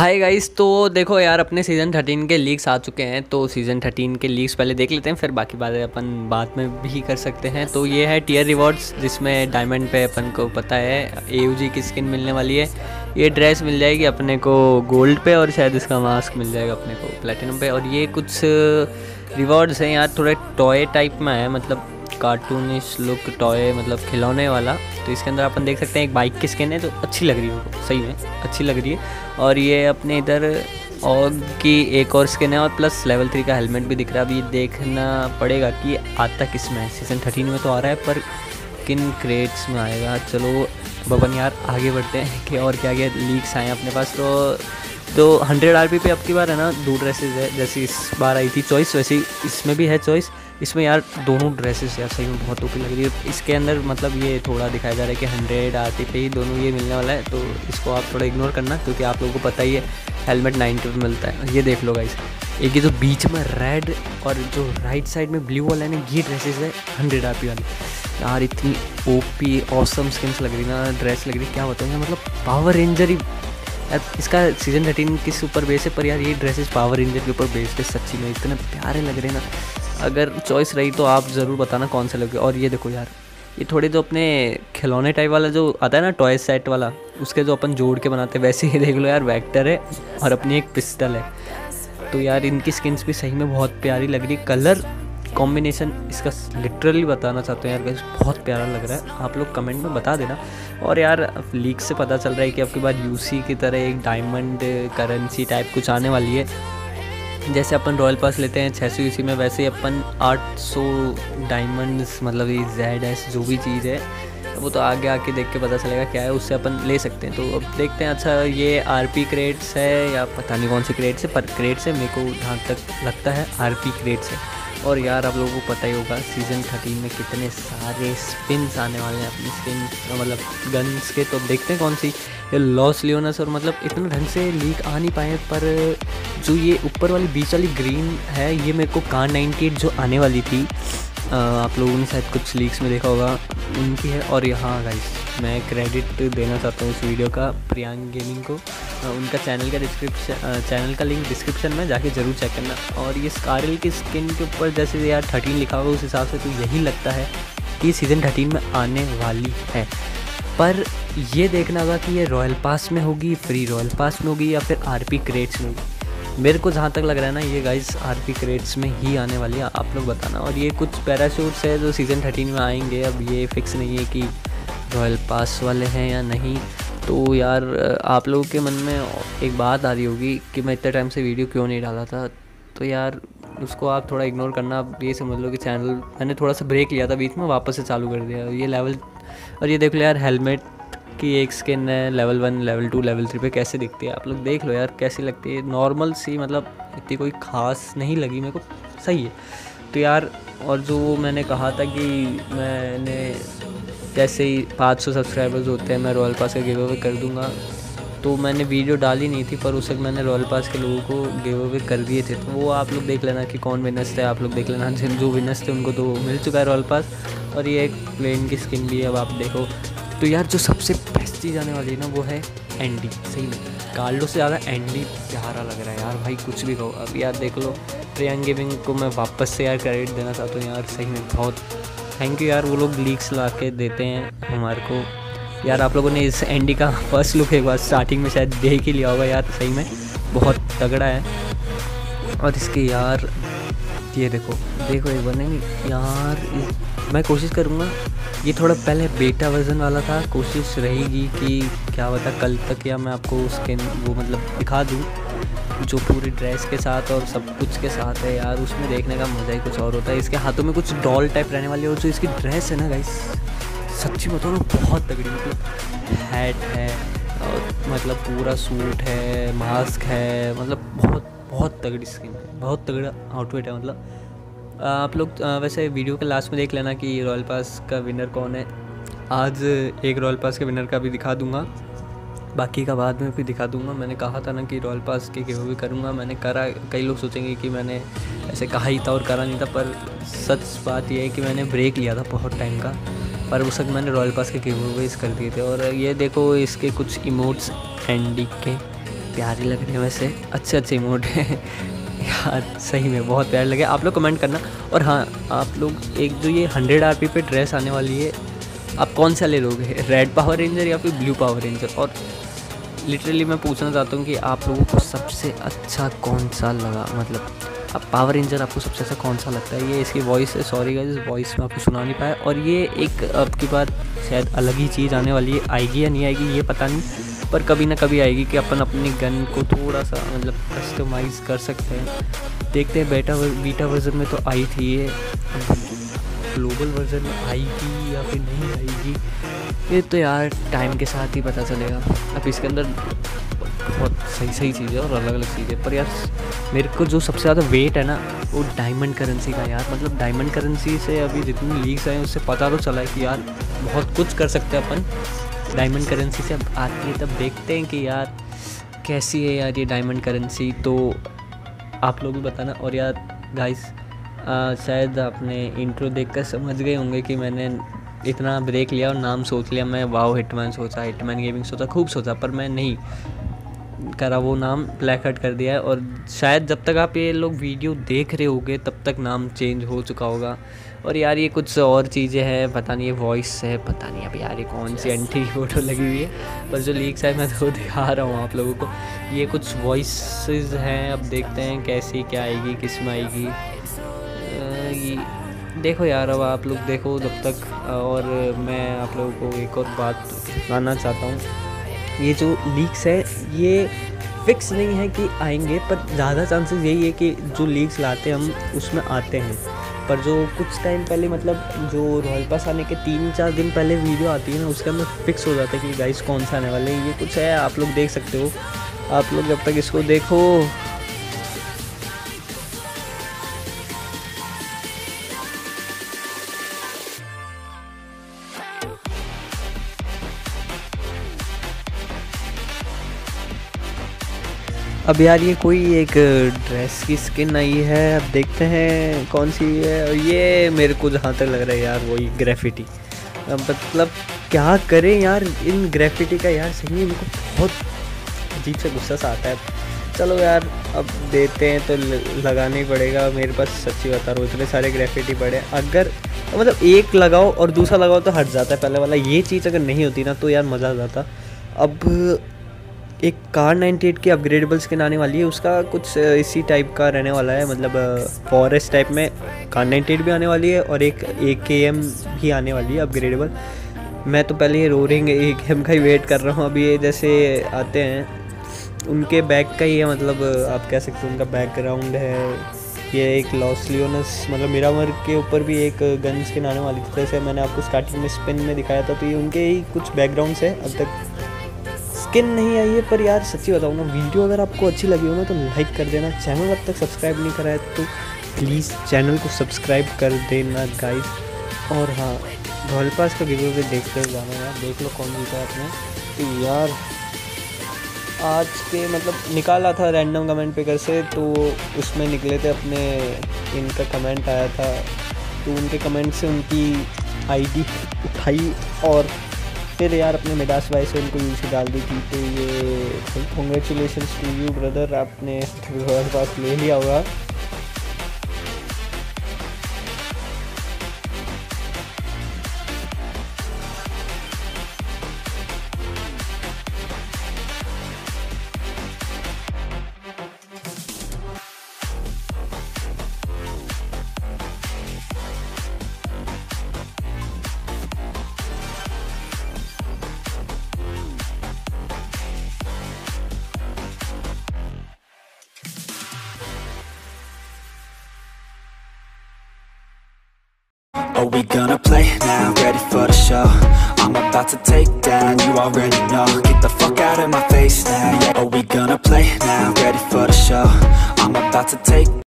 Hi guys. तो देखो यार, अपने सीज़न 13 के लीक्स आ चुके हैं। तो सीज़न 13 के लीक्स पहले देख लेते हैं, फिर बाकी बातें अपन बाद में भी कर सकते हैं। तो ये है टियर रिवॉर्ड्स, जिसमें डायमंड पे अपन को पता है एयूजी की स्किन मिलने वाली है। ये ड्रेस मिल जाएगी अपने को गोल्ड पे, और शायद इसका मास्क मिल जाएगा अपने को प्लेटिनम पे। और ये कुछ रिवॉर्ड्स हैं यार, थोड़े टॉय टाइप में है, मतलब कार्टूनिश लुक टॉय, मतलब खिलौने वाला। तो इसके अंदर अपन देख सकते हैं एक बाइक की स्किन है जो अच्छी लग रही है, उनको सही में अच्छी लग रही है। और ये अपने इधर ऑग की एक और स्किन है, और प्लस लेवल 3 का हेलमेट भी दिख रहा है। अभी देखना पड़ेगा कि आता किस में है। सीज़न 13 में तो आ रहा है, पर किन क्रेट्स में आएगा। चलो बबन यार आगे बढ़ते हैं कि और क्या क्या लीक्स आए हैं अपने पास। तो 100 RP पे अब की बार है ना 2 ड्रेसेस है, जैसे इस बार आई थी चॉइस, वैसे इसमें भी है चॉइस। इसमें यार दोनों ड्रेसेस यार सही में बहुत ओपी लग रही है। इसके अंदर मतलब ये थोड़ा दिखाया जा रहा है कि 100 RP पे ही दोनों ये मिलने वाला है, तो इसको आप थोड़ा इग्नोर करना, क्योंकि आप लोगों को पता ही है हेलमेट 90 पे मिलता है। ये देख लो गाइस, एक ये जो बीच में रेड और जो राइट साइड में ब्लू वाला है ना, ये ड्रेसेस है 100 RP वाली। यार इतनी ओपी ऑसम स्किन्स लग रही ना, ड्रेस लग रही, क्या बताऊँ मतलब पावर रेंजर ही यार। इसका सीज़न 13 किस ऊपर बेस है, पर यार ये ड्रेसेस पावर रेंजर के ऊपर बेस्ड है। सच्ची में इतने प्यारे लग रहे हैं ना। अगर चॉइस रही तो आप ज़रूर बताना कौन से लगे। और ये देखो यार, ये थोड़े जो अपने खिलौने टाइप वाला जो आता है ना, टॉय सेट वाला, उसके जो अपन जोड़ के बनाते हैं, वैसे ही देख लो यार, वेक्टर है और अपनी एक पिस्टल है। तो यार इनकी स्किन्स भी सही में बहुत प्यारी लग रही। कलर कॉम्बिनेशन इसका लिटरली बताना चाहते हैं यार, बहुत प्यारा लग रहा है। आप लोग कमेंट में बता देना। और यार लीक से पता चल रहा है कि अब की बार यूसी की तरह एक डायमंड करेंसी टाइप कुछ आने वाली है। जैसे अपन रॉयल पास लेते हैं 600 यूसी में, वैसे ही अपन 800 डायमंड्स, मतलब ये ZS जो भी चीज़ है वो तो आगे आके देख के पता चलेगा क्या है, उससे अपन ले सकते हैं। तो अब देखते हैं। अच्छा ये RP क्रेट्स है या पता नहीं कौन सी क्रेट्स है, पर क्रेट्स है, मेरे को जहाँ तक लगता है RP क्रेट्स है। और यार आप लोगों को पता ही होगा सीज़न 13 में कितने सारे स्पिन्स आने वाले हैं अपनी स्किन, मतलब गन्स के। तो देखते हैं कौन सी। ये लॉस लियोनस, और मतलब इतने ढंग से लीक आ नहीं पाए, पर जो ये ऊपर वाली बीच वाली ग्रीन है, ये मेरे को कार 98 जो आने वाली थी, आप लोगों ने शायद कुछ लीक्स में देखा होगा, उनकी है। और यहाँ गाइस मैं क्रेडिट देना चाहता हूँ इस वीडियो का प्रियांक गेमिंग को। उनका चैनल का लिंक डिस्क्रिप्शन में जाके ज़रूर चेक करना। और ये स्कारल की स्किन के ऊपर जैसे यार 13 लिखा हुआ, उस हिसाब से तो यही लगता है कि सीज़न 13 में आने वाली है। पर ये देखना होगा कि ये रॉयल पास में होगी, फ्री रॉयल पास में होगी, या फिर RP क्रेट्स में होगी। मेरे को जहाँ तक लग रहा है ना, ये गाइस RP क्रेट्स में ही आने वाली है। आप लोग बताना। और ये कुछ पैराशूट्स है जो सीज़न 13 में आएंगे। अब ये फिक्स नहीं है कि रॉयल पास वाले हैं या नहीं। तो यार आप लोगों के मन में एक बात आ रही होगी कि मैं इतने टाइम से वीडियो क्यों नहीं डाला था। तो यार उसको आप थोड़ा इग्नोर करना। आप ये समझ लो कि चैनल मैंने थोड़ा सा ब्रेक लिया था बीच में, वापस से चालू कर दिया ये लेवल। और ये देख लो यार, हेलमेट की एक स्किन है लेवल 1, लेवल 2, लेवल 3 पे कैसे दिखती है। आप लोग देख लो यार कैसी लगती है। नॉर्मल सी, मतलब इतनी कोई ख़ास नहीं लगी मेरे को, सही है। तो यार और जो मैंने कहा था कि मैंने जैसे ही 500 सब्सक्राइबर्स होते हैं मैं रॉयल पास का गिव अवे कर दूंगा, तो मैंने वीडियो डाली नहीं थी, पर उस वक्त मैंने रॉयल पास के लोगों को गिव अवे कर दिए थे। तो वो आप लोग देख लेना कि कौन विनर्स थे। आप लोग देख लेना, जो विनर्स थे उनको तो मिल चुका है रॉयल पास। और ये एक प्लेन की स्किन भी है, अब आप देखो। तो यार जो सबसे बेस्ट चीज़ आने वाली है ना, वो है एंडी। सही में कार्लो से ज़्यादा एंडी प्यारा लग रहा है यार, भाई कुछ भी कहो। अब यार देख लो, प्रियांक गेमिंग को मैं वापस से यार क्रेडिट देना चाहता हूँ यार, सही में बहुत थैंक यू यार। वो लोग लीक्स ला के देते हैं हमारे को यार। आप लोगों ने इस एंडी का फर्स्ट लुक एक बार स्टार्टिंग में शायद देख ही लिया होगा यार, सही में बहुत तगड़ा है। और इसके यार ये देखो एक बार, नहीं यार मैं कोशिश करूँगा। ये थोड़ा पहले बेटा वर्जन वाला था, कोशिश रहेगी कि क्या पता कल तक या मैं आपको स्किन वो मतलब दिखा दूँ जो पूरी ड्रेस के साथ और सब कुछ के साथ है यार। उसमें देखने का मज़ा ही कुछ और होता है। इसके हाथों में कुछ डॉल टाइप रहने वाली है, और जो इसकी ड्रेस है ना गाइस, सच्ची बताओ ना बहुत तगड़ी, मतलब हैट है और मतलब पूरा सूट है, मास्क है, मतलब बहुत बहुत तगड़ी स्किन है, बहुत तगड़ा आउटफिट है। मतलब आप लोग वैसे वीडियो के लास्ट में देख लेना कि रॉयल पास का विनर कौन है। आज एक रॉयल पास के विनर का भी दिखा दूंगा, बाकी का बाद में भी दिखा दूंगा। मैंने कहा था ना कि रॉयल पास के गिव अवे करूँगा, मैंने करा। कई लोग सोचेंगे कि मैंने ऐसे कहा ही था और करा नहीं था, पर सच बात यह है कि मैंने ब्रेक लिया था बहुत टाइम का, पर उस वक्त मैंने रॉयल पास के गिव अवेज कर दिए थे। और ये देखो इसके कुछ इमोट्स एंडी के, प्यारे लग रहे हैं वैसे, अच्छे इमोट हैं यार, सही में बहुत प्यारे लगे। आप लोग कमेंट करना। और हाँ, आप लोग एक जो ये 100 RP पे ड्रेस आने वाली है, आप कौन सा ले लोगे, रेड पावर रेंजर या फिर ब्लू पावर रेंजर? और लिटरली मैं पूछना चाहता हूँ कि आप लोगों को सबसे अच्छा कौन सा लगा, मतलब अब पावर रेंजर आपको सबसे अच्छा कौन सा लगता है? ये इसकी वॉइस है, सॉरी गाइस वॉइस में आपको सुना नहीं पाया। और ये एक अब की बार शायद अलग ही चीज़ आने वाली है, आएगी या नहीं आएगी ये पता नहीं, पर कभी ना कभी आएगी कि अपन अपनी गन को थोड़ा सा मतलब कस्टमाइज़ कर सकते हैं। देखते हैं। बीटा वर्जन में तो आई थी ये, ग्लोबल वर्जन में आएगी या फिर नहीं आएगी ये तो यार टाइम के साथ ही पता चलेगा। अब इसके अंदर बहुत सही चीज़ें और अलग अलग चीज़ें, पर यार मेरे को जो सबसे ज़्यादा वेट है ना वो डायमंड करेंसी का यार। मतलब डायमंड करेंसी से अभी जितनी लीक्स आए उससे पता तो चला है कि यार बहुत कुछ कर सकते हैं अपन डायमंड करेंसी से। अब आती है तब देखते हैं कि यार कैसी है यार ये डायमंड करेंसी, तो आप लोग भी बताना। और यार गाइस शायद आपने इंट्रो देखकर समझ गए होंगे कि मैंने इतना ब्रेक लिया और नाम सोच लिया। मैं वाओ हिटमैन सोचा, हिटमैन गेमिंग सोचा, खूब सोचा, पर मैं नहीं करा, वो नाम ब्लैक हट कर दिया है। और शायद जब तक आप ये लोग वीडियो देख रहे होगे तब तक नाम चेंज हो चुका होगा। और यार ये कुछ और चीज़ें हैं, पता नहीं ये वॉइस है, पता नहीं अब यार ये कौन सी एंटी फोटो लगी हुई है, पर जो लीक्स है मैं तो दिखा रहा हूँ आप लोगों को। ये कुछ वॉइसेस हैं, अब देखते हैं कैसी क्या आएगी, किस में आएगी। देखो यार अब आप लोग देखो जब तक। और मैं आप लोगों को एक और बात बताना चाहता हूँ, ये जो लीक्स है ये फिक्स नहीं है कि आएंगे, पर ज़्यादा चांसेस यही है कि जो लीक्स लाते हैं हम उसमें आते हैं। पर जो कुछ टाइम पहले मतलब जो रॉयल पास आने के 3-4 दिन पहले वीडियो आती है ना, उसके अंदर फिक्स हो जाता है कि गाइस कौन सा आने वाले हैं। ये कुछ है, आप लोग देख सकते हो। आप लोग जब तक इसको देखो। अब यार ये कोई एक ड्रेस की स्किन आई है, अब देखते हैं कौन सी है। और ये मेरे को जहाँ तक लग रहा है यार वही ग्रेफिटी, मतलब क्या करें यार इन ग्रेफिटी का यार, सही में मेरे को बहुत अजीब से गुस्सा सा आता है। चलो यार अब देते हैं तो लगाना ही पड़ेगा। मेरे पास सच्ची बता रहा हूँ इतने सारे ग्रेफिटी पड़े, अगर मतलब एक लगाओ और दूसरा लगाओ तो हट जाता है पहले वाला। ये चीज़ अगर नहीं होती ना तो यार मज़ा आ जाता। अब एक कार 98 की अपग्रेडेबल स्किन आने वाली है, उसका कुछ इसी टाइप का रहने वाला है, मतलब फॉरेस्ट टाइप में कार 98 भी आने वाली है और एक AKM भी आने वाली है अपग्रेडेबल। मैं तो पहले ये रोरिंग AKM का ही वेट कर रहा हूँ। अभी ये जैसे आते हैं उनके बैक का ही है, मतलब आप कह सकते हो उनका बैकग्राउंड है। ये एक लॉस लियोनस मतलब मिरामर के ऊपर भी एक गन स्किन आने वाली थी, जैसे मैंने आपको स्टार्टिंग में स्पिन में दिखाया था, तो ये उनके ही कुछ बैकग्राउंड्स है। अब तक स्किन नहीं आई है, पर यार सच्ची बताऊँ ना, वीडियो अगर आपको अच्छी लगी हो ना तो लाइक कर देना। चैनल अब तक सब्सक्राइब नहीं करा है तो प्लीज़ चैनल को सब्सक्राइब कर देना गाइस। और हाँ, रॉयल पास का वीडियो भी देखते हुए जाना यार, देख लो कौन जीता है आपने। तो यार आज के मतलब निकाला था रैंडम कमेंट पिकर से, तो उसमें निकले थे अपने, इनका कमेंट आया था तो उनके कमेंट से उनकी ID उठाई और फिर यार अपने मिडास भाई से उनको यूसी डाल दी थी। तो ये कॉन्ग्रेचुलेशंस टू यू ब्रदर, आपने रॉयल पास ले लिया होगा। Are we gonna play now? Ready for the show? I'm about to take down, you already know. Get the fuck out of my face now, yeah. Are we gonna play now? Ready for the show? I'm about to take